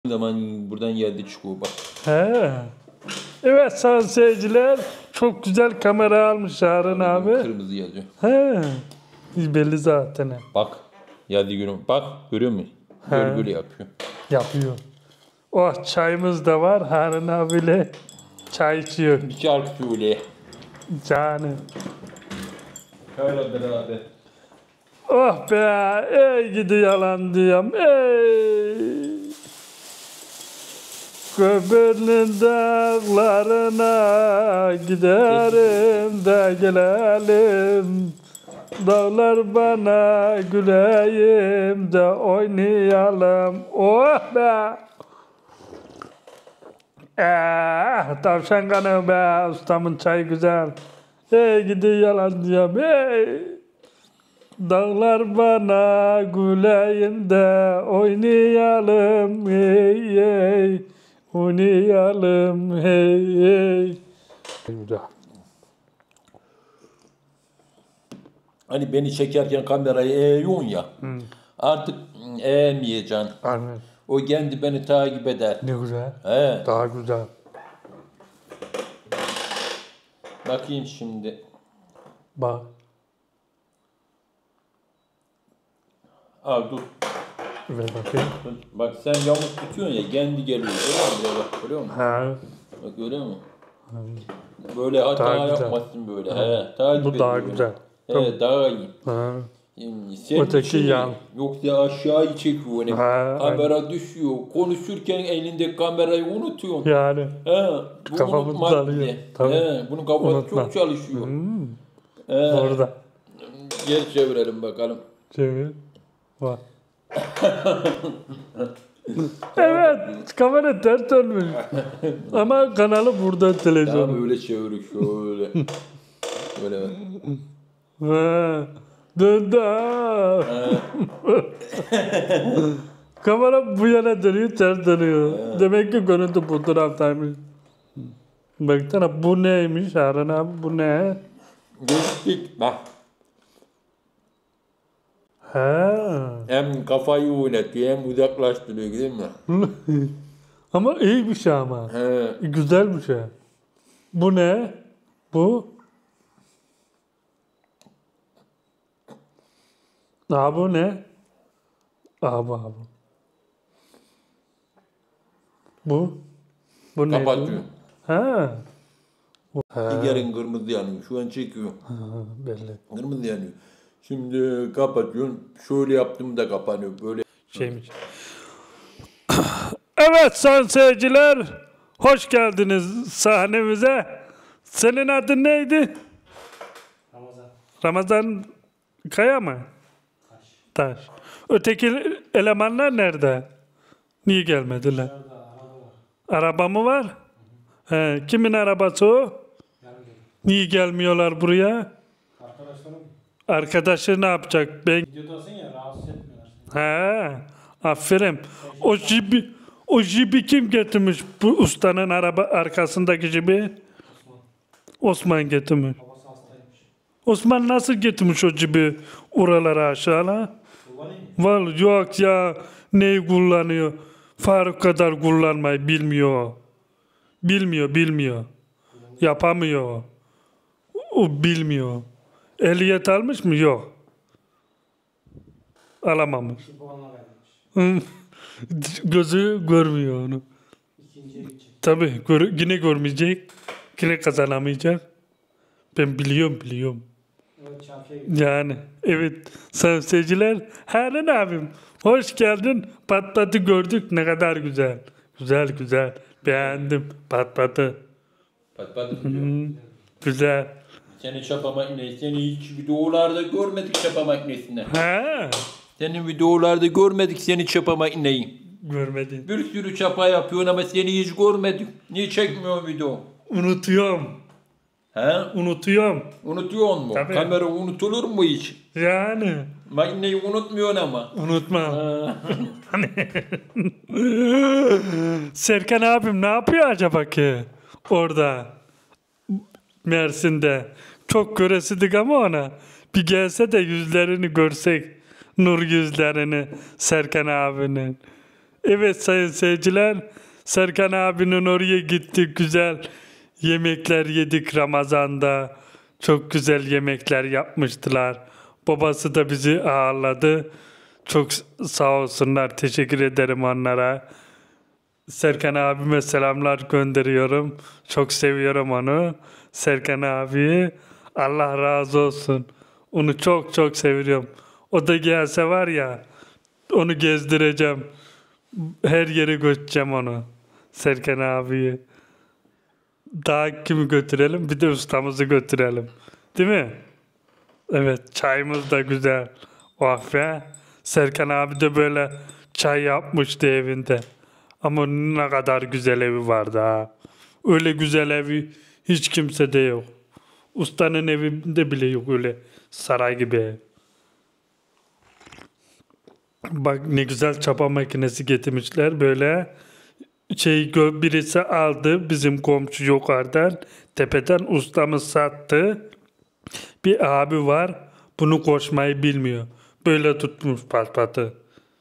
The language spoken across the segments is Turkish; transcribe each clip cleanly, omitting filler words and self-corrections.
zaman buradan geldi çıkıyor bak. He. Evet sayın seyirciler, çok güzel kamera almış Harun abi. Kırmızı yazıyor. He. Belli zaten. Bak. Yazdı görüyorum. Bak görüyor musun? Böyle böyle yapıyor. Yapıyor. Oh, çayımız da var. Harun abiyle çay içiyor. Bir şarkı söyle. Canım. Şöyle beraber. Oh be, ey gidi yalan diyorum, ey. Köprünün dağlarına giderim de gelelim. Dağlar bana güleyim de oynayalım. Oh be. Tavşan kanı be, ustamın çayı güzel. Ey gidi yalan diyorum, ey. Dağlar bana güleyim de oynayalım, hey hey. Oynayalım, hey hey. Hani beni çekerken kamerayı eğiyorsun ya. Artık eğmeyeceksin. Aynen. O kendi beni takip eder. Ne güzel. He. Daha güzel. Bakayım şimdi. Bak. Al dur. Ver bakayım. Bak sen yamuk tutuyorsun ya kendi geliyor. Görüyor musun? Bak görüyor musun? Ha. Bak görüyor musun? Böyle hata Daha güzel. yapmasın böyle. He, takip Bu daha ediyor. güzel. He, daha iyi. Ha. Sen Öteki için yan. yoksa aşağıyı çekiyor. Hani Ha, kamera düşüyor. Konuşurken elinde kamerayı unutuyorsun. Yani. He, bu Kafamız unutmaz dağılıyor. bize. Tabii. He, bunun kafası Unutma. çok çalışıyor. He, Orada. gel çevirelim bakalım. Çevir. Bak. Evet. Kamera ters dönmüş. Ama kanalı burada televizyon. Tamam öyle çevir şöyle. Böyle. Ha. Döndü ha. Kamera bu yana dönüyor, ters dönüyor. Demek ki görüntü bu taraftaymış. Baksana bu neymiş Harun abi, bu ne? Geçtik. Bak. Ha. Hem kafayı oynatıyor hem uzaklaştırıyor değil mi? Ama iyi bir şey ama. He. Güzel bir şey. Bu ne? Bu? Bu ne? Bu. Bu? Bu ne? Kapatıyor. Ha. Diğerin kırmızı yanıyor. Şu an çekiyor. Belli. Kırmızı yanıyor. Şimdi kapatıyorsun. Şöyle yaptım da kapanıyor. Böyle. Şeymiş. Evet sayın seyirciler, hoş geldiniz sahnemize. Senin adın neydi? Ramazan. Ramazan Kaya mı? Taş. Öteki elemanlar nerede? Niye gelmediler? Dışarıda araba var. Araba mı var? He, kimin arabası o? Yarın gelin. Niye gelmiyorlar buraya? Arkadaşlarım Arkadaşı ne yapacak? Ben... videodasın ya, rahatsız etmiyorlar seni. He, aferin. O jibi kim getirmiş? Bu ustanın araba arkasındaki jibi? Osman getirmiş. Babası hastaymış. Osman nasıl getirmiş o jibi oralara aşağıla? Kullanayım mı? Vallahi yok ya, neyi kullanıyor? Faruk kadar kullanmayı bilmiyor. Bilmiyor. Yapamıyor. O bilmiyor. Ehliyet almış mı? Yok. Alamamış. Şu puanla vermiş. Gözü görmüyor onu. İkinciye gidecek. Tabii yine görmeyecek. Yine kazanamayacak. Ben biliyorum. Evet, çarşıya gidecek. Yani evet sayın seyirciler, Harun abim hoş geldin. Patlatı gördük, ne kadar güzel. Güzel. Beğendim patlatı. Patladı diyor. Güzel. Seni çapa makinesi. Seni hiç videolarda görmedik çapa makinesinde. Ha, Senin videolarda görmedik seni çapa makineyi. görmedin. Bir sürü çapa yapıyorsun ama seni hiç görmedik. Niye çekmiyorsun video? Unutuyorum. Unutuyor mu? Tabii. Kamera unutulur mu hiç? Yani. Makineyi unutmuyorsun ama. Unutma. Ha. Serkan abim ne yapıyor acaba ki orada Mersin'de? Çok göresidik ama ona. Bir gelse de yüzlerini görsek. Nur yüzlerini Serkan abinin. Evet sayın seyirciler, Serkan abinin oraya gittik, güzel yemekler yedik Ramazan'da. Çok güzel yemekler yapmıştılar. Babası da bizi ağırladı. Çok sağ olsunlar, teşekkür ederim onlara. Serkan abime selamlar gönderiyorum. Çok seviyorum onu. Serkan abiyi. Allah razı olsun. Onu çok çok seviyorum. O da gelse var ya, onu gezdireceğim. Her yere götüreceğim onu. Serkan abiyi. Daha kimi götürelim? Bir de ustamızı götürelim. Değil mi? Evet, çayımız da güzel. Oh be. Serkan abi de böyle çay yapmıştı evinde. Ama ne kadar güzel evi vardı ha. Öyle güzel evi hiç kimsede yok. Ustanın evinde bile yok öyle saray gibi ev. Bak ne güzel çapa makinesi getirmişler böyle. Birisi aldı bizim komşu yukarıdan tepeden, ustamız sattı. Bir abi var, bunu koşmayı bilmiyor. Böyle tutmuş patpatı.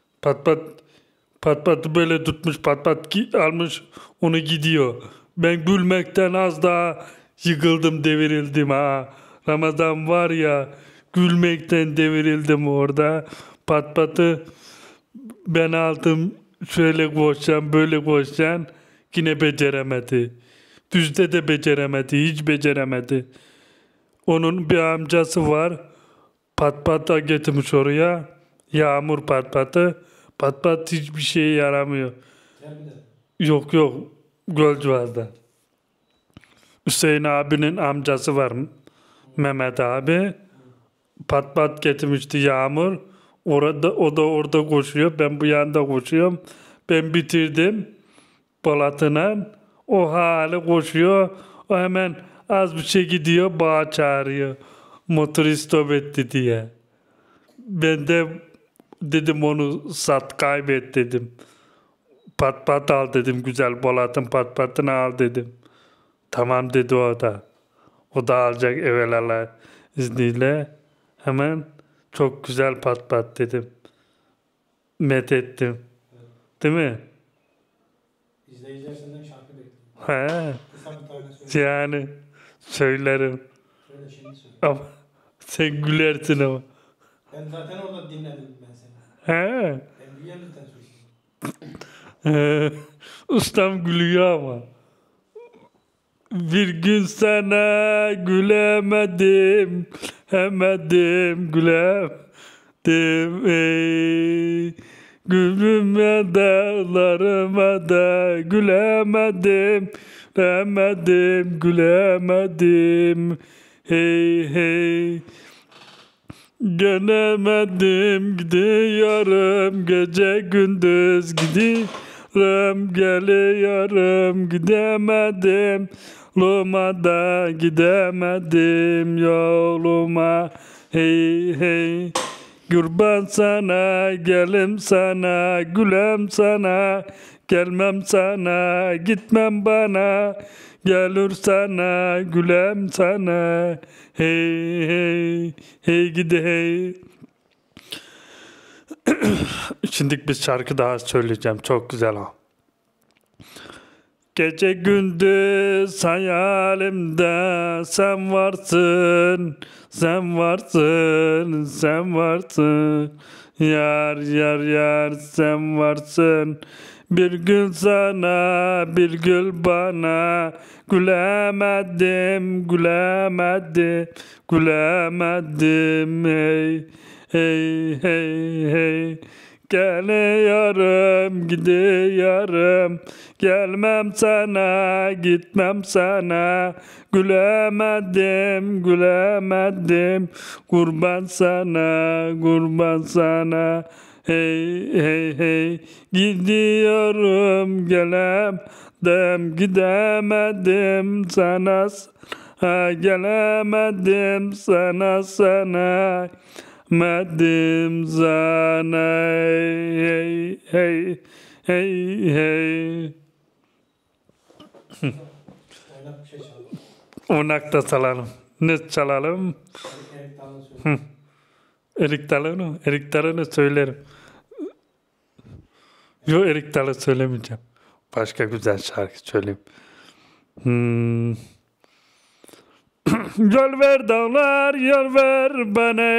Patpatı böyle tutmuş, almış onu gidiyor. Ben gülmekten az daha yıkıldım, devirildim ha. Ramazan var ya, gülmekten devirildim orada. Patpatı ben aldım, şöyle koşacağım, böyle koşacağım. Yine beceremedi. Düzde de beceremedi, hiç beceremedi. Onun bir amcası var. Patpata getirmiş oraya. Yağmur patpatı. Patpat hiçbir şeye yaramıyor. Yok Gölcüvaz'da. Hüseyin abinin amcası var. Mehmet abi. Patpat getirmişti Yağmur. O da orada koşuyor. Ben bu yanda koşuyorum. Ben bitirdim. Polat'ına. O hali koşuyor. O hemen az bir şey gidiyor. Bağ çağırıyor. Motor stop etti diye. Ben de dedim onu sat, kaybet dedim. Pat al dedim, güzel Polat'ın patını al dedim. Tamam dedi o da. O da alacak evvelallah izniyle. Hemen çok güzel pat dedim. Methettim. Değil mi? İzleyiciler senden şarkı bekliyor. He. Kısa bir tane söyle. Yani söylerim. Söyle şimdi söyle. Ama sen gülersin ama. Ben zaten orada dinledim ben seni. He. Ben biliyorum zaten sözünü. Ustam gülüyor ama. Bir gün sana gülemedim, gülemedim ey. Gülüme dağlarıma da gülemedim hey. Gelemedim, gidiyorum gece gündüz gidiyorum, geliyorum gidemedim, yoluma da gidemedim yoluma hey. Kurban sana, gelim sana, gülem sana, gelmem sana, gitmem bana, gelir sana, gülem sana, hey gidi hey. Şimdi bir şarkı daha söyleyeceğim, çok güzel o. Gece gündüz hayalimde sen varsın, yar sen varsın. Bir gül sana, bir gül bana, gülemedim hey. Geliyorum, gidiyorum, gelmem sana, gitmem sana, gülemedim, kurban sana, hey, gidiyorum, gidemedim sana, gelemedim sana. Medim sana hey. Oynak bir şey çalalım. Onakta çalalım. Ne çalalım? Erik Dalı'nı söyle. Erik Dalı'nı söylerim. Yok, Erik Dalı söylemeyeceğim. Başka güzel şarkı söyleyeyim. Yol ver dağlar, yol ver bana.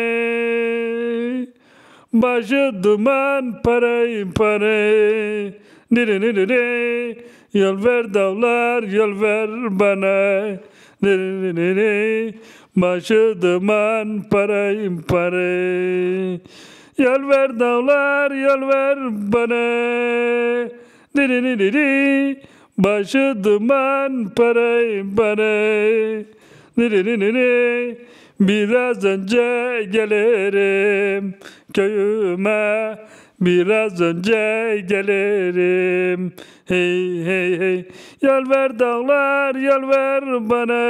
Başı duman, parayı para. Nere nere nere. Yol ver dağlar, yol ver bana. Nere nere nere. Başı duman, parayı para. Yol ver dağlar, yol ver bana. Nere nere nere. Başı duman, parayı para. Nere nere. Biraz önce gelirim köyüme, biraz önce gelirim. Hey hey hey, yol ver dağlar, yol ver bana.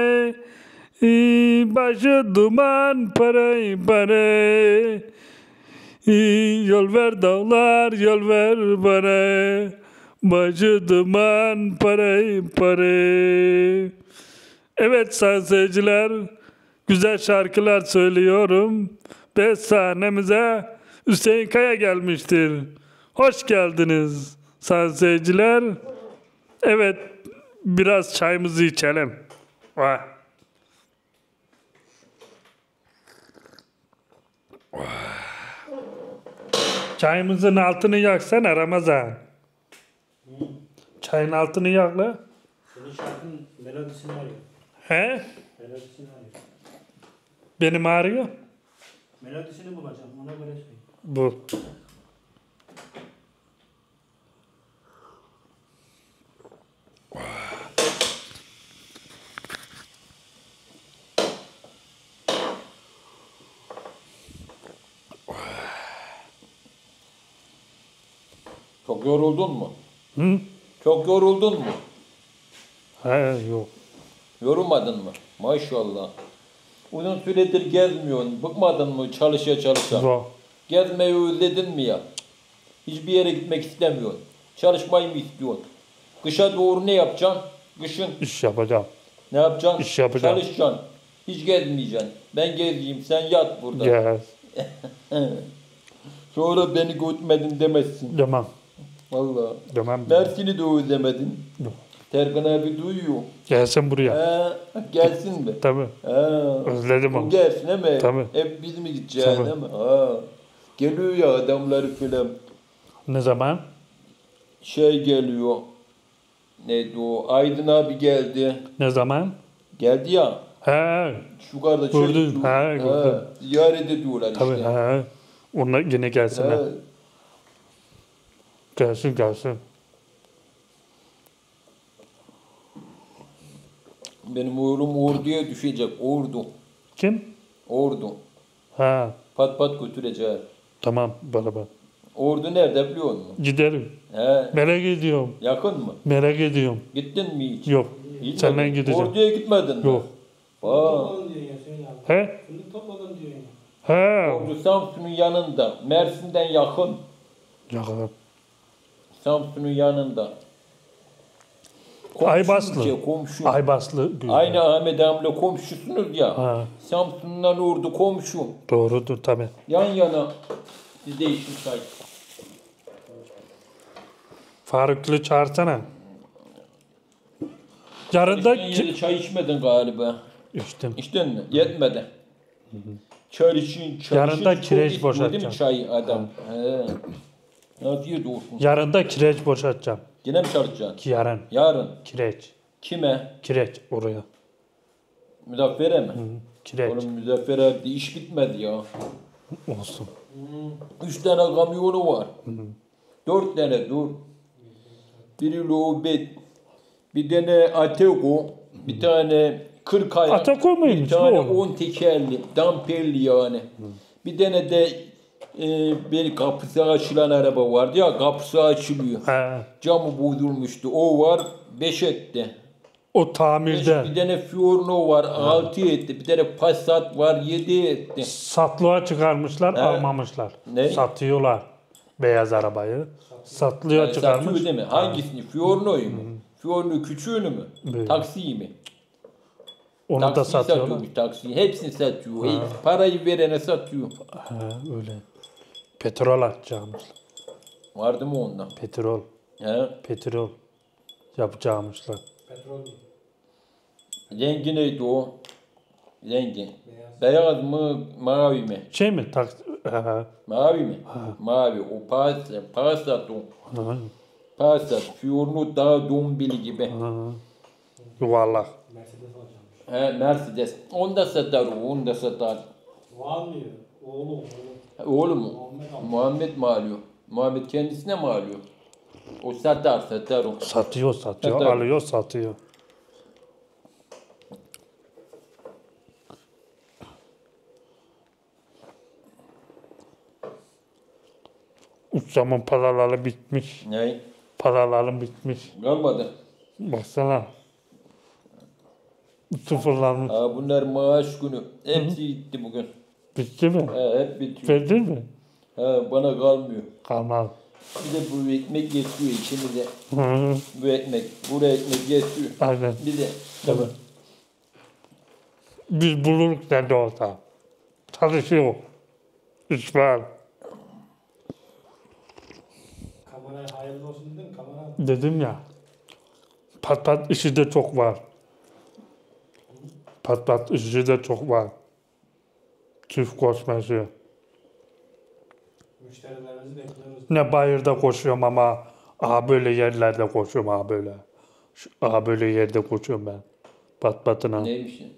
Başı duman, parayı para. Yol ver dağlar, yol ver bana. Başı duman, parayı para. Evet sayın seyirciler, güzel şarkılar söylüyorum. Ve sahnemize Hüseyin Kaya gelmiştir. Hoş geldiniz sayın seyirciler. Evet, biraz çayımızı içelim. Vay. Çayımızın altını yaksana Ramazan. Çayın altını yak la. Senin şarkının melodisini arıyor. He? Melodisini arıyor. Benim ağrıyor. Melodisini bulacağım. Ona göre söyle. Bu. Çok yoruldun mu? Hı? Çok yoruldun mu? He, yok. Yorulmadın mı? Maşallah. Uzun süredir gezmiyorsun. Bıkmadın mı çalışa çalışa? Yok. Gezmeyi özledin mi ya? Hiçbir yere gitmek istemiyorsun. Çalışmayı mı istiyorsun? Kışa doğru ne yapacaksın? Kışın İş yapacağım. ne yapacaksın? İş yapacağım. Çalışacaksın. Hiç gezmeyeceksin. Ben gezeyim, sen yat burada. Gel. Sonra beni götürmedin demezsin. Tamam. Vallahi. Tamam. Mersin'i de özlemedin. Yok. Terkan abi duyuyor. Gelsin buraya. Gelsin mi? Tabii. Özledim O onu. gelsin değil mi? Tabii. Hep biz mi gideceğiz Tabii. değil mi? Geliyor ya adamları filan. Ne zaman? Şey geliyor. Neydi o? Aydın abi geldi. Ne zaman? Geldi ya. He. Şu kadar Gördüm, gördüm. Ziyaret ediyorlar Tabii. işte. He. Onlar yine gelsin. He. Gelsin gelsin. Benim oğlum orduya düşecek. Ordu. Kim? Ordu. Ha. Pat pat götürecek. Tamam. Beraber. Ordu nerede biliyor musun? Giderim. He. Merak ediyorum. Yakın mı? Merak ediyorum. Gittin mi hiç? Yok. Gitmedin. Senden gideceğim. Orduya gitmedin mi? Yok. Topladım diyor ya Hüseyin abi. He? Fındık topladım diyor ya. He. Ordu Samsun'un yanında. Mersin'den yakın. Yakaladım. Samsun'un yanında. Komşu Aybaslı. ülke, komşu. Aybaslı. Aynı Ahmet Amle komşusunuz ya. Ha. Samsun'dan Ordu komşu. Doğrudur tabii. Yan yana. Sizde işin say. Faruklu çağırsana. Yarın da İçtiğin yeri çay içmedin galiba. içtim. İçtin mi? Yetmedi. Çay için, çay Yarın için da çok kireç istiyor değil mi boşaltacağım. çay adam? He. Afiyet olsun. Yarın da kireç boşaltacağım. Yine mi çalışacaksın? Ki yarın. Yarın. Kireç. Kime? Kireç oraya. Muzaffer'e mi? Kireç. Oğlum Muzaffer abi iş bitmedi ya. Olsun. 3 tane kamyonu var. 4 tane dur. Biri Lobet. Bir tane Ateko. Bir tane 40 ayak. Ateko muymuş Bir tane bu? 10 tekerli. Damperli yani. Bir tane de bir kapısı açılan araba vardı ya. Kapısı açılıyor. He. Camı bozulmuştu. O var. 5 etti. O tamirde. Bir tane Fiorino var. 6 etti. Bir tane Passat var. 7 etti. Satlığa çıkarmışlar, He. almamışlar. Ne? Satıyorlar beyaz arabayı. Satlığa çıkarmış. Satıyor değil mi? Hangisini? Fiorino'yu mu? Fiorino küçüğünü mü? Evet. Taksiyi mi? Onu da Taksiyi satıyorlar. satıyormuş, taksiyi. Hepsini satıyor. Parayı verene satıyor. He, öyle. Petrol atacakmışlar. Vardı mı ondan? Petrol. He? Petrol. Yapacağımışlar. Petrol değil. Rengi neydi o? Rengi. Beyaz. Beyaz mı, mavi mi? Şey mi? Mavi mi? Mavi. O Passat o. Passat. Fiorino daha dombili gibi. Yuvarlak. Mercedes alacakmış. He, Mercedes. Onu da satar o, onu da satar. O almıyor. Oğlu. Oğlum mu? Muhammed alıyor. Muhammed mi alıyor? Muhammed kendisine mi alıyor? O satar o. Satıyor. Satar. Alıyor, satıyor. Ustamın paraları bitmiş. Ne? Paralarım bitmiş. Kalmadı. Baksana. Sıfırlanmış. Ha, bunlar maaş günü. Hepsi gitti bugün. Bitti mi? He, hep bitiyor. Verdin mi? Ha, bana kalmıyor. Kalmaz. Bir de bu ekmek geçiyor içimize. Hı. Bu ekmek. Buraya ekmek geçiyor. Aynen. Bir de. Tabii. Biz buluruz nerede olsa. Çalışıyor. İş var. Kameraya hayırlı olsun dedin mi? Kamera Dedim ya. Pat işi de çok var. Pat işi de çok var. Çift koşması. müşterilerimizi bekliyoruz. Ne bayırda koşuyorum ama böyle yerlerde koşuyorum böyle. Böyle yerde koşuyorum ben. Patına. Neymiş ya?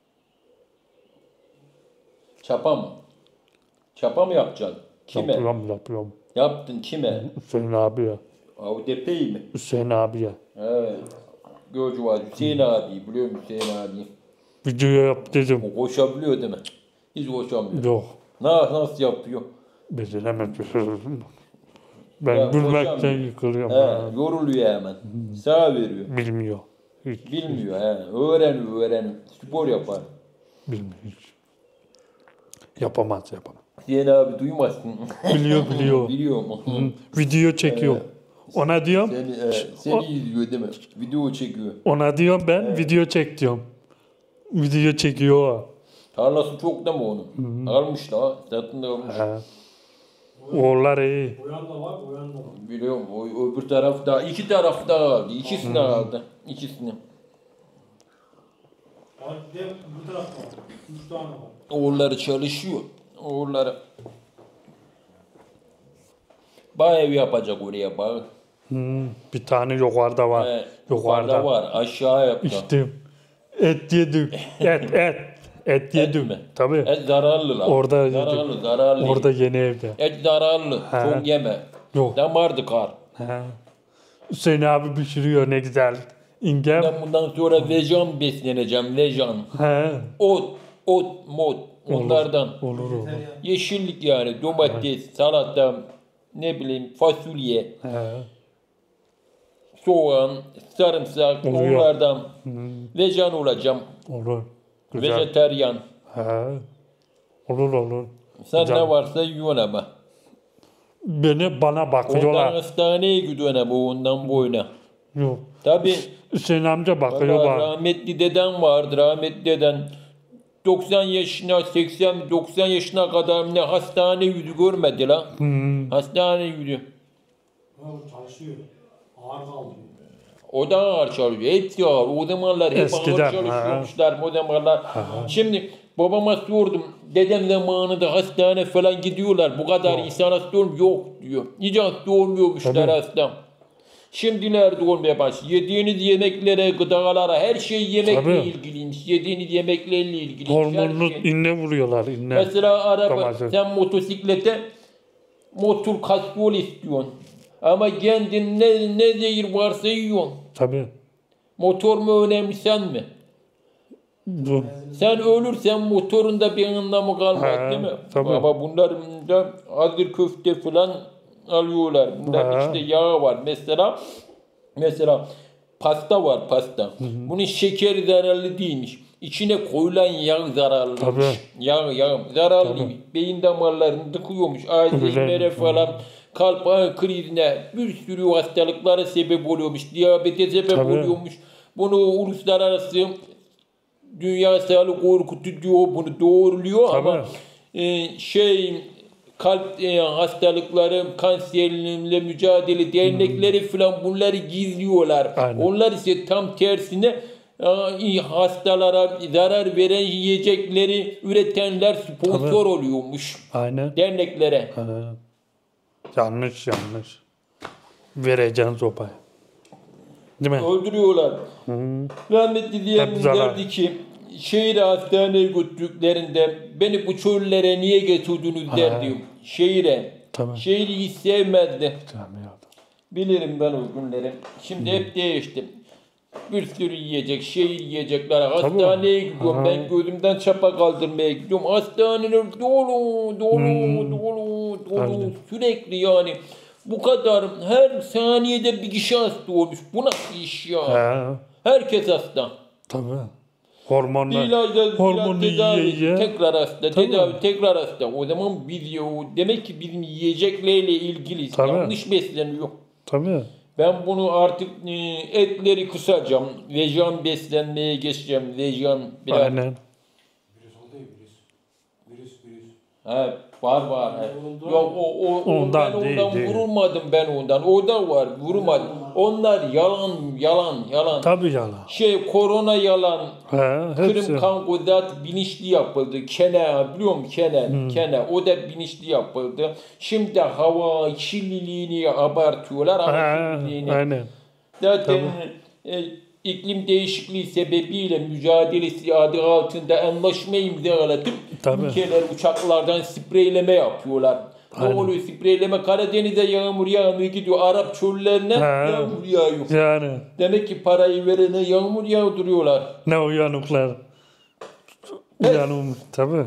Çapa mı? Çapa mı yapacaksın? Kime? Yapıyorum. Yaptın kime? Hüseyin abiye. AVDP'yi mi? Hüseyin abiye. He. Gözü var. Hüseyin abi. Biliyor musun Hüseyin abi? Video yap dedim. O koşabiliyor değil mi? Hiç koşamıyor. Yok. Nasıl yapıyor? Beceremez. Ben Ya, gülmekten koşamıyor. yıkılıyorum. He, yoruluyor hemen. Sağ veriyor. Bilmiyor. Hiç Bilmiyor he. Öğreniyor. Spor yapar. bilmiyor hiç. Yapamaz. Hüseyin abi duymazsın. Biliyor. Biliyor mu? Video çekiyor. Ona diyorum. Seni izliyor değil mi? Video çekiyor. Ona diyorum ben video çek diyorum. Video çekiyor o. Tarlası çok da mı onun? Almış da. Satın da almış. He. Oğullar iyi. Uyan da var, uyan da var. Biliyorum. O öbür tarafta. İki tarafta aldı. İkisini aldı. İkisini. Bak bir de bu tarafta var. 3 tane var. Oğulları çalışıyor. Oğulları. Bağ ev yapacak oraya bağ. Bir tane yukarıda var. He, Yukarıda. yukarıda var. Aşağı yaptı. İçtim. Et yedik. Et yedik. mi? Tabii. Et zararlı lan. Orada yedik. Zararlı. Orada yeni evde. Et zararlı. He. Çok yeme. Yok. Damardı kar. He. Hüseyin abi pişiriyor ne güzel. İngem. Ben bundan sonra vegan besleneceğim. Vegan. He. Mot. Onlardan. Olur. Yeşillik yani. Domates, salata, ne bileyim fasulye, He. soğan, sarımsak, Oluyor. onlardan. Vegan olacağım. Olur. Güzel. Vejeteryan. He. Olur. Sen Güzel. ne varsa yiyorsun ama. Bana Ondan bakıyorlar. hastaneye gidiyorsun ama ondan boyuna. Yok. Tabii. Hüseyin amca bakıyor Valla bana. rahmetli deden vardı. Rahmetli deden 90 yaşına 90 yaşına kadar ne hastane yüzü görmedi la. Hastane yüzü. Ha, çalışıyor. Ağır kalıyor. O da ağır çalışıyor. Hepsi ağır. O zamanlar hep Eskiden, ağır çalışıyormuşlar. O zamanlar. Şimdi babama sordum. Dedem zamanında hastane falan gidiyorlar. Bu kadar insan hasta olmuyor. Yok diyor. Hiç hasta olmuyormuşlar Tabii. hasta. Şimdilerde olmaya başlıyor. Yediğiniz yemeklere, gıdalara, her şey yemekle Tabii. ilgiliymiş. Yediğiniz yemeklerle ilgiliymiş. her Hormonlu şey. inne vuruyorlar inne. Mesela araba, Domates. sen motosiklete motor kaskol istiyorsun. Ama kendin ne zehir varsa yiyorsun. Tabii. Motor mu önemli sen mi? Bu. Sen ölürsen motorunda bir anlamı kalmaz He, değil mi? tabii. Ama bunlar da hazır köfte falan alıyorlar. Bunların He. içinde yağı var. Mesela pasta var pasta. Bunun şekeri zararlı değilmiş. İçine koyulan yağ zararlıymış. Tabii. Yağ zararlıymış. Beyin damarlarını tıkıyormuş. Alzheimer'e falan, kalp krizine, bir sürü hastalıklara sebep oluyormuş. Diyabete sebep Tabii. oluyormuş. Bunu uluslararası Dünya Sağlık Örgütü diyor, bunu doğruluyor ama kalp hastalıkları, kanserle mücadele dernekleri falan bunları gizliyorlar. Aynen. Onlar ise tam tersine hastalara zarar veren yiyecekleri üretenler sponsor oluyormuş Aynen. derneklere. Yanlış. Vereceksin sopayı. Değil mi? Öldürüyorlar. Rahmetli diyelim Hep zarar. derdi ki şehire hastaneye götürdüklerinde beni bu çöllere niye getirdiniz derdi. Şehire. Tamam. Şehri hiç sevmezdi. Tamam ya. Bilirim ben o günleri. Şimdi hep değiştim. Bir sürü yiyecek, şehir yiyecekler. Hastaneye gidiyorum. Ben gözümden çapa kaldırmaya gidiyorum. Hastaneler dolu. Aynen. Sürekli yani. Bu kadar her saniyede bir kişi hasta olmuş. Bu nasıl iş ya? Ha, Herkes hasta. tabii. Hormonlar. İlaçla Hormonu tedavi, yiye. tekrar hasta, Tabii. tedavi, tekrar hasta. O zaman biz ya, demek ki bizim yiyeceklerle ilgili Tabii. yanlış besleniyor. Tabii. Ben bunu artık etleri kısacağım. Vegan beslenmeye geçeceğim. Vegan biraz. Aynen. Virüs oldu ya virüs. Virüs. He, var. He. Ondan- Yok Ondan ben değil, ondan değil. vurulmadım ben ondan. O da var vurulmadım. Onlar yalan. Tabii yalan. Korona yalan. Ha, hepsi. Kırım Kankozat bilinçli yapıldı. Kene biliyor musun? Kene. O da bilinçli yapıldı. Şimdi hava kirliliğini abartıyorlar. Hava Ha, kirliliğini. aynen. Zaten iklim değişikliği sebebiyle mücadelesi adı altında anlaşma imzalatıp Tabii. ülkeler uçaklardan spreyleme yapıyorlar. Ne Aynen. oluyor spreyleme? Karadeniz'e yağmur yağmıyor gidiyor. Arap çöllerine Ha. yağmur yağıyor. Yani Demek ki parayı verene yağmur yağdırıyorlar. ne uyanıklar. Uyanım tabii.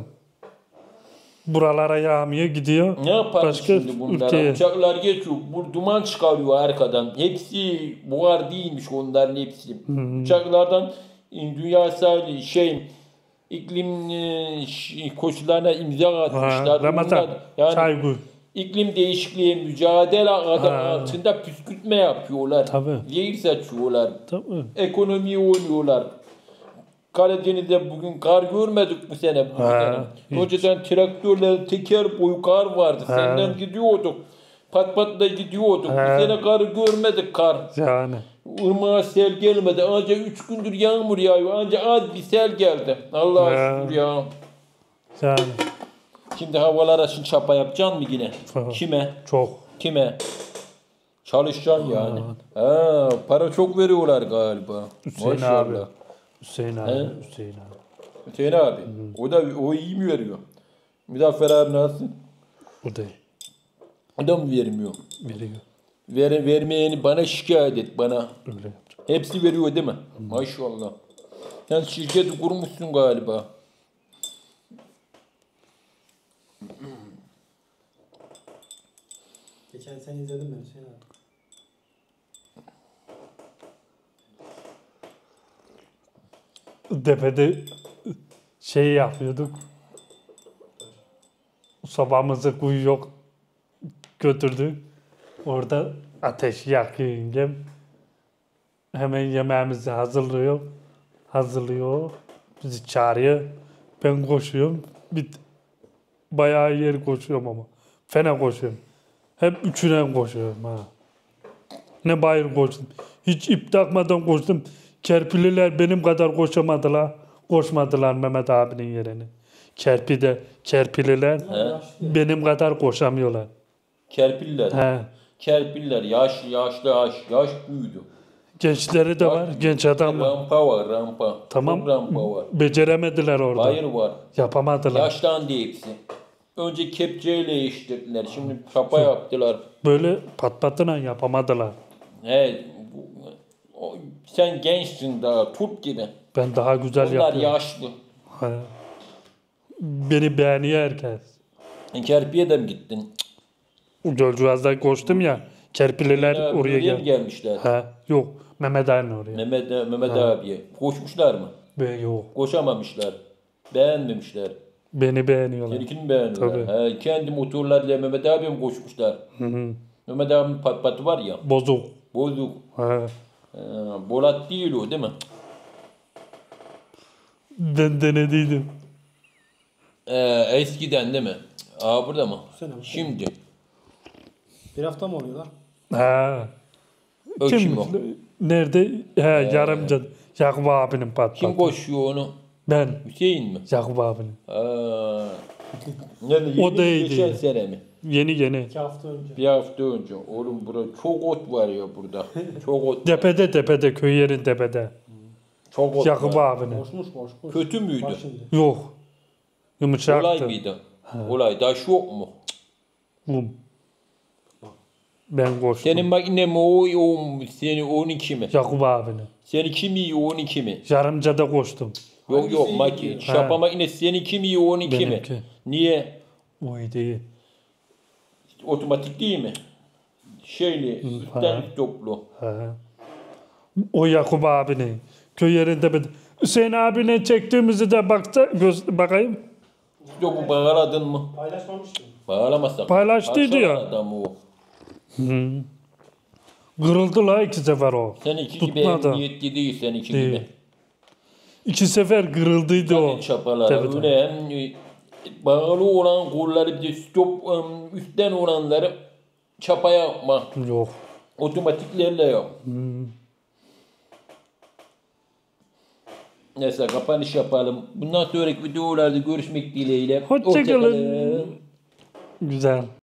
Buralara yağmıyor gidiyor. Ne yapalım Başka şimdi bunlara? ülkeye. Uçaklar geçiyor. Bu duman çıkarıyor arkadan. Hepsi buhar değilmiş onların hepsi. Uçaklardan dünya sahili iklim koşullarına imza atmışlar. Ramazan. Onlar, yani Saygı. iklim değişikliği mücadele adı altında püskürtme yapıyorlar. Tabii. Zehir saçıyorlar. Tabii. Ekonomiyi oynuyorlar. Karadeniz'de bugün kar görmedik bu sene. Bu sene. hiç. Önceden traktörle teker boyu kar vardı. Senden gidiyorduk. Patla gidiyorduk. Bu sene karı görmedik kar. Yani. Irmağa sel gelmedi. Ancak 3 gündür yağmur yağıyor. Ancak az bir sel geldi. Allah'a şükür ya. Yani. Şimdi havalar için çapa yapacaksın mı yine? Kime? Çok. Kime? Çalışacaksın yani. Ha, para çok veriyorlar galiba. Hüseyin Maşallah. abi. Hüseyin abi. Hüseyin abi. O iyi mi veriyor? Muzaffer abi nasıl? O değil. O da mı vermiyor? Veriyor. Vermeyeni bana şikayet et bana. Öyle yapacak. Hepsi veriyor değil mi? Maşallah. Sen şirketi kurmuşsun galiba. Geçen sene izledim ben Hüseyin abi. Tepede yapıyorduk. Sobamızı kuyu götürdük. Orada ateş yakıyor yengem. Hemen yemeğimizi hazırlıyor. Bizi çağırıyor. Ben koşuyorum. Bayağı yer koşuyorum ama. Fena koşuyorum. Hep üçüne koşuyorum ha. Ne bayır koştum. Hiç ip takmadan koştum. Kerpililer benim kadar koşamadılar. Koşmadılar Mehmet abinin yerine. Kerpililer benim kadar koşamıyorlar. Kerpiller. He. Kerpiller. Yaş büyüdü. Gençleri de var. Genç adam var. Rampa var rampa. Tamam. Çok rampa var. Beceremediler orada. Bayır var. Yapamadılar. Yaşlandı hepsi. Önce kepçeyle işlettiler. Şimdi çapa yaptılar. Böyle patlatına yapamadılar. He, sen gençsin daha. Turp gibi. Ben daha güzel Onlar yapıyorum. yaşlı. He. Beni beğeniyor herkes. Kerpiye de mi gittin? Gölcüaz'da koştum ya. Kerpililer oraya Oraya geldi. gelmişler? He. Yok. Mehmet Aynı oraya. Mehmet abiye. Koşmuşlar mı? Yok. Koşamamışlar. Beğenmemişler. Beni beğeniyorlar. Seninkini beğendiler. He, kendi motorlarıyla Mehmet abiye mi koşmuşlar? Mehmet abinin patpatı var ya. Bozuk. Bozuk. He. Bolat değil o değil mi? Ben denediydim. Eskiden değil mi? Aa burada mı? Bu sene. Şimdi. Bir hafta mı oluyor lan? Ha. O kim o? Nerede? He, yarımca Yakup abinin pat Kim pat. koşuyor onu? Ben. Hüseyin mi? Yakup abinin. Aa. Yani O da iyiydi. Geçen sene mi? Yeni. 2 hafta önce. Bir hafta önce. Oğlum burada çok ot var ya burada. Çok ot. Tepede köy yerin tepede. Çok ot Yakup var. abinin. Boş. Kötü müydü? Bak şimdi. Yok. Olay Yumuşaktı. mıydı? Olay. Taş yok mu? Ben koştum. Senin makine mi o seni 12 mi? Yakup abinin. Seni kim iyi 12 mi? Yarımca da koştum. Yok Hangisi makine. iyi? Şapa makinesi seni kim iyi 12 mi? Benimki. Niye? O iyi. Otomatik değil mi? Şeyli, üstten toplu. Ha. O Yakup abinin. Köy yerin tepede. Hüseyin abine çektiğimizi de bakayım. İşte bu bağladın mı? Paylaşmamıştım. Bağlamazsak. Paylaştıydı ya. Adam o. Kırıldı la 2 sefer o. Sen iki gibi Tutmadı. emniyetli değil sen iki Değil. gibi. 2 sefer kırıldıydı o. Zaten çapalara Tabii, öyle hem bağlı olan kolları bir de stop üstten olanları çapa yapma. Yok. Otomatiklerle yap. Neyse kapanış yapalım. Bundan sonraki videolarda görüşmek dileğiyle. Hoşça kalın. Güzel.